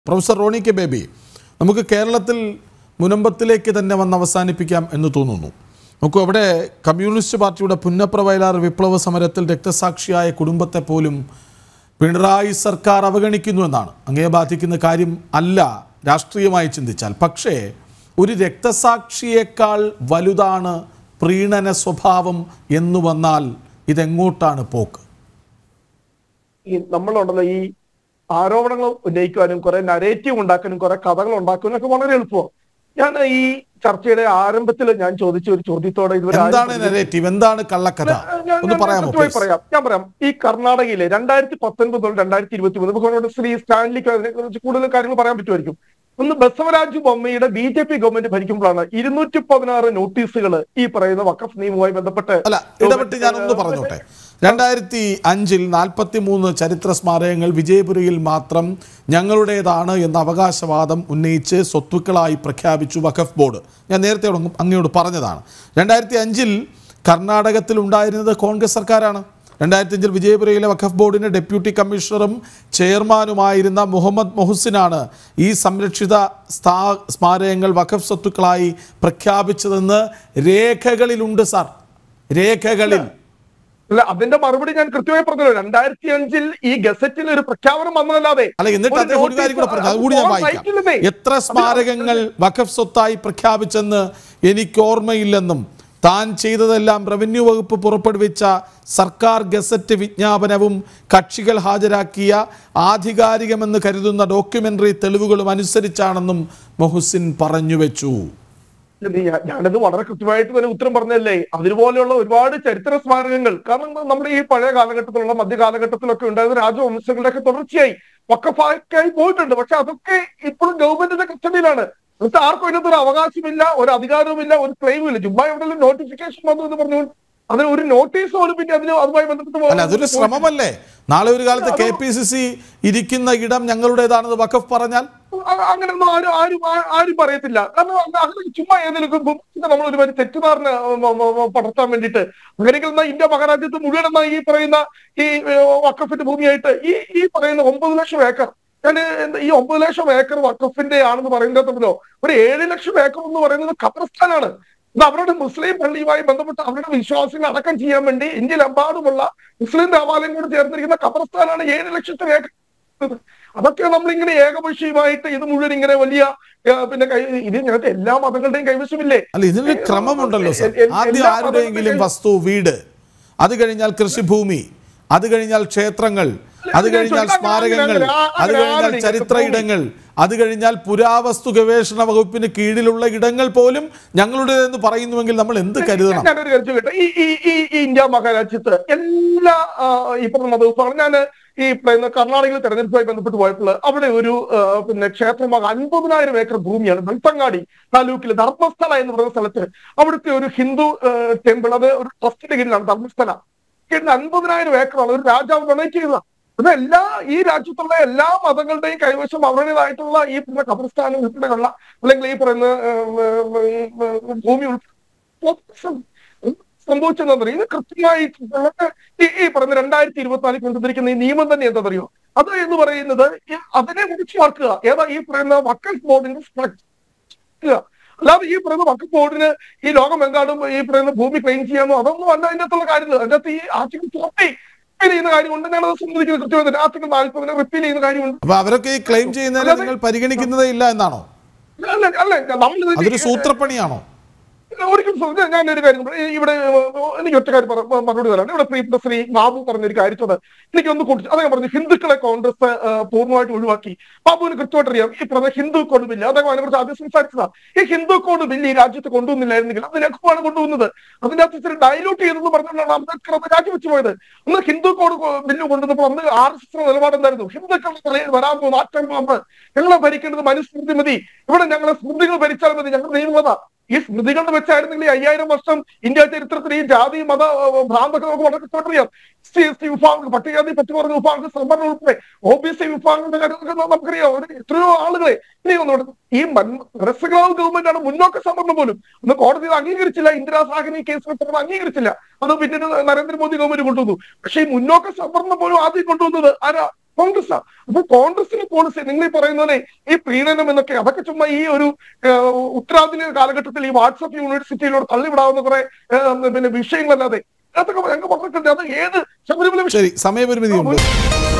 Professor Roni K baby, നമുക്ക് കേരളത്തിൽ മുനമ്പത്തിലേക്ക് തന്നെ വന്ന് അവസാനിപ്പിക്കാം എന്ന് തോന്നുന്നു. നോക്കൂ, അവിടെ കമ്മ്യൂണിസ്റ്റ് പാർട്ടിയുടെ പുന്നപ്ര വയലാർ വിപ്ലവ സമരത്തിൽ രക്തസാക്ഷിയായ കുടുംബത്തെ പോലും പിണറായി സർക്കാർ അവഗണിക്കുന്നു എന്നാണ്. അങ്ങയെ ബാധിക്കുന്ന കാര്യം അല്ല രാഷ്ട്രീയമായി ചിന്തിച്ചാൽ. പക്ഷേ ഒരു രക്തസാക്ഷിയേക്കാൾ വലുതാണ് പ്രീണന സ്വഭാവം എന്ന് വന്നാൽ ഇതെങ്ങോട്ടാണ് പോക്ക്? നമ്മളുണ്ടല്ലോ ഈ ആരോപണങ്ങൾ ഉന്നയിക്കുവാനും കുറെ നരേറ്റീവ് ഉണ്ടാക്കാനും കുറെ കഥകൾ ഉണ്ടാക്കാനും ഒക്കെ വളരെ എളുപ്പമാണ്. ഞാൻ ഈ ചർച്ചയുടെ ആരംഭത്തിൽ ഞാൻ ചോദിച്ച ഒരു ചോദ്യത്തോടെ എന്താണ് നരേറ്റീവ്, എന്താണ് കള്ളക്കഥ ഒന്ന് പറയാമോ? ഞാൻ പറയാം. ഈ കർണാടകയിലെ 2019 മുതൽ 2023 ശ്രീ സ്റ്റാൻലിക്ക് അതിനെ കുറിച്ച് കൂടുതൽ കാര്യങ്ങൾ പറയാൻ പറ്റുമായിരിക്കും. ഒന്ന് ബസവരാജ് ബൊമ്മയുടെ BJP ഗവൺമെന്റ് ഭരിക്കുമ്പോഴാണ് 216 നോട്ടീസുകൾ ഈ പറയുന്ന വഖഫ് നിയമവുമായി ബന്ധപ്പെട്ട് ഇടപെട്ട് ഞാനൊന്ന് പറഞ്ഞോട്ടെ. 2005 43 ചരിത്ര സ്മാരകങ്ങൾ വിജയപുരയിൽ മാത്രം ഞങ്ങളുടേതാണ് എന്ന അവകാശവാദം ഉന്നയിച്ച് സ്വത്തുക്കളായി പ്രഖ്യാപിച്ചു വഖഫ് ബോർഡ്. ഞാൻ നേരത്തെ അങ്ങയോട് പറഞ്ഞതാണ്. 2005 കർണാടകത്തിൽ ഉണ്ടായിരുന്നത് കോൺഗ്രസ് സർക്കാരാണ്. 2005 വിജയപുരയിലെ വഖഫ് ബോർഡിൻ്റെ ഡെപ്യൂട്ടി കമ്മീഷണറും ചെയർമാനുമായിരുന്ന മുഹമ്മദ് മൊഹസിനാണ് ഈ സംരക്ഷിത സ്മാരകങ്ങൾ വഖഫ് സ്വത്തുക്കളായി പ്രഖ്യാപിച്ചതെന്ന് രേഖകളിലുണ്ട് സാർ, രേഖകളിൽ. അല്ല, അതിന്റെ മറുപടി ഞാൻ കൃത്യമായി പറഞ്ഞല്ലോ. 2005 ഈ ഗസറ്റിൽ ഒരു പ്രഖ്യാപനം വന്നതല്ലാതെ അല്ല. എന്നിട്ട് അദ്ദേഹം ഒരു കാര്യം കൂടെ പറഞ്ഞു, അതുകൂടി ഞാൻ വായിക്കാം. എത്ര സ്മാരകങ്ങൾ വഖഫ് സ്വത്തായി പ്രഖ്യാപിച്ചെന്ന് എനിക്ക് ഓർമ്മയില്ലെന്നും താൻ ചെയ്തതെല്ലാം റവന്യൂ വകുപ്പ് പുറപ്പെടുവിച്ച സർക്കാർ ഗസറ്റ് വിജ്ഞാപനവും കക്ഷികൾ ഹാജരാക്കിയ ആധികാരികമെന്ന് കരുതുന്ന ഡോക്യുമെന്ററി തെളിവുകളും അനുസരിച്ചാണെന്നും മൊഹസിൻ പറഞ്ഞു വെച്ചു. ഞാനത് വളരെ കൃത്യമായിട്ട് തന്നെ ഉത്തരം പറഞ്ഞല്ലേ. അതുപോലെയുള്ള ഒരുപാട് ചരിത്ര സ്മാരകങ്ങൾ, കാരണം നമ്മുടെ ഈ പഴയ കാലഘട്ടത്തിലുള്ള മധ്യകാലഘട്ടത്തിലൊക്കെ ഉണ്ടായിരുന്ന രാജവംശങ്ങളുടെ ഒക്കെ തുടർച്ചയായി വഖഫായി പോയിട്ടുണ്ട്. പക്ഷെ അതൊക്കെ ഇപ്പോഴും ഗവൺമെന്റിന്റെ കസ്റ്റഡിയിലാണ്. എന്നിട്ട് ആർക്കും ഇതിനകത്തൊരു അവകാശമില്ല, ഒരു അധികാരവുമില്ല, ഒരു ക്ലെയിമും ഇല്ല. ചുമ്മാ എവിടെ നോട്ടിഫിക്കേഷൻ വന്നു എന്ന് പറഞ്ഞു അതിന് ഒരു നോട്ടീസ് പോലും പിന്നെ അതുമായി ബന്ധപ്പെട്ട് അതൊരു ശ്രമമല്ലേ? നാളെ ഒരു കാലത്ത് KPCC ഇരിക്കുന്ന ഇടം ഞങ്ങളുടേതാണെന്ന് വഖഫ് പറഞ്ഞാൽ അങ്ങനെയൊന്നും ആരും പറയത്തില്ല. കാരണം അങ്ങനെ ചുമ്മാ ഏതെങ്കിലും നമ്മൾ ഒരുപാട് തെറ്റുധാരണ പടർത്താൻ വേണ്ടിയിട്ട് അങ്ങനെയെങ്കിൽ ഇന്ത്യ മഹാരാജ്യത്ത് മുഴുവൻ ഈ പറയുന്ന ഈ വഖഫിന്റെ ഭൂമിയായിട്ട് ഈ പറയുന്ന 9 ലക്ഷം ഏക്കർ, ഞാൻ ഈ 9 ലക്ഷം ഏക്കർ വഖഫിന്റെ ആണെന്ന് പറയുന്നതല്ലോ, ഒരു 7 ലക്ഷം ഏക്കർ എന്ന് പറയുന്നത് ഖബർസ്ഥാനാണ്. ഇത് അവരുടെ മുസ്ലിം പള്ളിയുമായി ബന്ധപ്പെട്ട് അവരുടെ വിശ്വാസങ്ങൾ അടക്കം ചെയ്യാൻ വേണ്ടി ഇന്ത്യയിലെമ്പാടുമുള്ള മുസ്ലിം ദേവാലയങ്ങളോട് ചേർന്നിരിക്കുന്ന ഖബർസ്ഥാനാണ് 7 ലക്ഷത്തിന് ഏക്കർ. അതൊക്കെ നമ്മളിങ്ങനെ ഏകപക്ഷീയമായിട്ട് ഇത് മുഴുവൻ ഇങ്ങനെ വലിയ പിന്നെ ഇത് ഇങ്ങനത്തെ എല്ലാ മതങ്ങളുടെയും കൈവശമില്ലേ? അല്ല, ഇതിനൊരു ക്രമമുണ്ടല്ലോ സാർ. ആദ്യം ആരുടെയെങ്കിലും വസ്തു, വീട്, അത് കഴിഞ്ഞാൽ കൃഷിഭൂമി, അത് കഴിഞ്ഞാൽ ക്ഷേത്രങ്ങൾ, അത് കഴിഞ്ഞാൽ സ്മാരകങ്ങൾ, അത് കഴിഞ്ഞാൽ ചരിത്ര ഇടങ്ങൾ, അത് കഴിഞ്ഞാൽ പുരാവസ്തു ഗവേഷണ വകുപ്പിന് കീഴിലുള്ള ഇടങ്ങൾ പോലും ഞങ്ങളുടേതെന്ന് പറയുന്നുവെങ്കിൽ നമ്മൾ എന്ത് കരുതണം? ഞാനൊരു കാര്യം ചോദിക്കട്ടെ. ഈ ഇന്ത്യ മഹാരാജ്യത്ത് എല്ലാ ഇപ്പൊ മതവിഭാഗം, ഞാൻ ഈ പറയുന്ന കർണാടകയിൽ തെരഞ്ഞെടുപ്പുമായി ബന്ധപ്പെട്ട് പോയപ്പോൾ അവിടെ ഒരു പിന്നെ ക്ഷേത്രமாக 50,000 ഏക്കർ ഭൂമിയാണ് ബൽത്തങ്ങാടി താലൂക്കിൽ ധർമ്മസ്ഥല എന്ന് പറയുന്ന സ്ഥലത്ത്. അവിടുത്തെ ഒരു ഹിന്ദു ടെമ്പിൾ, അത് ഒരു ട്രസ്റ്റിന്റെ കീഴിലാണ് ധർമ്മസ്ഥല. 50,000 ഏക്കറാണ് ഒരു രാജാവ് ഡൊണേറ്റ് ചെയ്തത്. അതെല്ലാ ഈ രാജ്യത്തുള്ള എല്ലാ മതങ്ങളുടെയും കൈവശം അവരുടേതായിട്ടുള്ള ഈ പറയുന്ന ഖബർസ്ഥാനം ഉൾപ്പെടെയുള്ള അല്ലെങ്കിൽ ഈ പറയുന്ന ഭൂമി സംഭവിച്ചെന്താ പറയുക? ഇത് കൃത്യമായി ഈ പറയുന്ന 2024 കൊണ്ടുവന്നിരിക്കുന്ന ഈ നിയമം തന്നെ എന്താ പറയുക? അത് എന്ന് പറയുന്നത് അതിനെ മുറിച്ചുമാക്കുക. ഏതാ ഈ പറയുന്ന വഖഫ് ബോർഡിന്റെ സ്ട്രക്ചർ. അല്ലാതെ ഈ പറയുന്ന വഖഫ് ബോർഡിന് ഈ ലോകമെങ്കാടും ഈ പറയുന്ന ഭൂമി ക്ലെയിം ചെയ്യാമോ? അതൊന്നും അല്ല അതിൻ്റെ അകത്തുള്ള കാര്യങ്ങൾ. അതിൻ്റെ അകത്ത് ഈ ആർട്ടിക്കിൾ 40 റിപ്പീൽ ചെയ്യുന്ന കാര്യമുണ്ട്. ഞാനത് സംബന്ധിക്കുന്നത് കൃത്യമായി ആർട്ടിക്കിൾ 40 റിപ്പീൽ ചെയ്യുന്ന കാര്യമുണ്ട്. അപ്പൊ അവരൊക്കെ ഈ ക്ലെയിം ചെയ്യുന്നതിനെ നിങ്ങൾ പരിഗണിക്കുന്നതേ ഇല്ല എന്നാണോ? അല്ല, അതൊരു സൂത്രപ്പണിയാണോ? ഒരിക്കലും ഞാനൊരു കാര്യം ഇവിടെ എനിക്ക് ഒറ്റ കാര്യം മറുപടി തരാണ്. ഇവിടെ പ്രിയപ്പെട്ട ശ്രീ ബാബു പറഞ്ഞൊരു കാര്യത്തോട് എനിക്കൊന്ന് കൂട്ടി. അദ്ദേഹം പറഞ്ഞു ഹിന്ദുക്കളെ കോൺഗ്രസ് പൂർണ്ണമായിട്ട് ഒഴിവാക്കി. ബാബുവിന് കൃത്യമായിട്ട് അറിയാം ഈ പറഞ്ഞ ഹിന്ദു കോഡ് ബില്ല്, അദ്ദേഹം അതിനെക്കുറിച്ച് ആദ്യം സംസാരിച്ചതാ. ഈ ഹിന്ദു കോഡ് ബില്ല് ഈ രാജ്യത്ത് കൊണ്ടുവന്നില്ലായിരുന്നെങ്കിൽ അത് ലഘുവാണ് കൊണ്ടുവന്നത്. അതിന്റെ അകത്ത് ഇച്ചിരി ഡൈലൂട്ട് ചെയ്തെന്ന് പറഞ്ഞുകൊണ്ടാണ് അംബേദ്കർ അത് രാജിവെച്ചു പോയത്. ഒന്ന് ഹിന്ദു കോഡ് ബില്ല് കൊണ്ടുവന്നപ്പോൾ അന്ന് RSS നിലപാട് എന്തായിരുന്നു? ഹിന്ദുക്കളുടെ തലയിൽ വരാൻ പോകുന്ന ആറ്റം ഞങ്ങളെ ഭരിക്കേണ്ടത് മനുസ്മൃതി മതി, ഇവിടെ ഞങ്ങളെ സ്മൃതികൾ ഭരിച്ചാൽ മതി, ഞങ്ങൾ നിയമത. ഈ സ്മൃതികളുടെ വെച്ചായിരുന്നെങ്കിൽ 5000 വർഷം ഇന്ത്യ ചരിത്രത്തിൽ ഈ ജാതി മത ഭ്രാന്തൊക്കെ നമുക്ക് വളരെ കൃത്യമായിട്ടറിയാം. SC വിഭാഗങ്ങൾ, പട്ടികജാതി പറ്റുപറഞ്ഞ വിഭാഗങ്ങൾ, സംവരണം ഉൾപ്പെടെ OBC വിഭാഗങ്ങളുടെ കാര്യങ്ങളൊക്കെ നമുക്കറിയാം. എത്രയോ ആളുകളെ ഇനി ഒന്നും ഈ മനസ്സിലാവ് ഗവൺമെന്റാണ് മുന്നോക്ക സംവരണം പോലും ഒന്ന് കോടതി അംഗീകരിച്ചില്ല. ഇന്ദിരാ സാഹനി കേസ് അംഗീകരിച്ചില്ല. അത് പിന്നീട് നരേന്ദ്രമോദി ഗവൺമെന്റ് കൊണ്ടുവന്നു. പക്ഷേ ഈ മുന്നോക്ക സംവരണം പോലും ആദ്യം കൊണ്ടുവന്നത് ആരാ? കോൺഗ്രസ്. അപ്പൊ കോൺഗ്രസിന്റെ പോളിസി നിങ്ങൾ ഈ പറയുന്ന പോലെ ഈ പ്രീണനം എന്നൊക്കെ അതൊക്കെ ചുമ്മാ ഈ ഒരു ഉത്തരാധുനിക കാലഘട്ടത്തിൽ ഈ വാട്സപ്പ് യൂണിവേഴ്സിറ്റിയിലൂടെ തള്ളിവിടാവുന്ന കുറെ പിന്നെ വിഷയങ്ങളല്ലാതെ അതൊക്കെ ഞങ്ങൾക്ക് പറഞ്ഞിട്ടുണ്ട്. അത് ഏത് ശബരിമല ശരി, സമയപരിമിതിയുണ്ട്.